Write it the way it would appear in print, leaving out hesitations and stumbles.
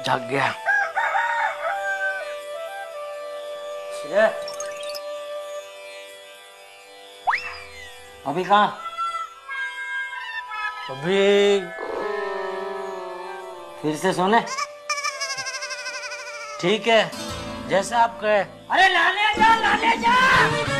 जाग गया। अभी कहाँ? अभी फिर से सोने? ठीक है, जैसा आप कहे। अरे लाने जा, लाने जा।